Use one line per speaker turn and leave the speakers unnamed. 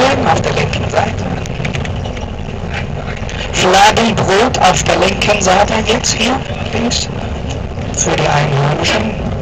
Nudeln auf der linken Seite. Fladenbrot auf der linken Seite jetzt hier, links, für die Einheimischen.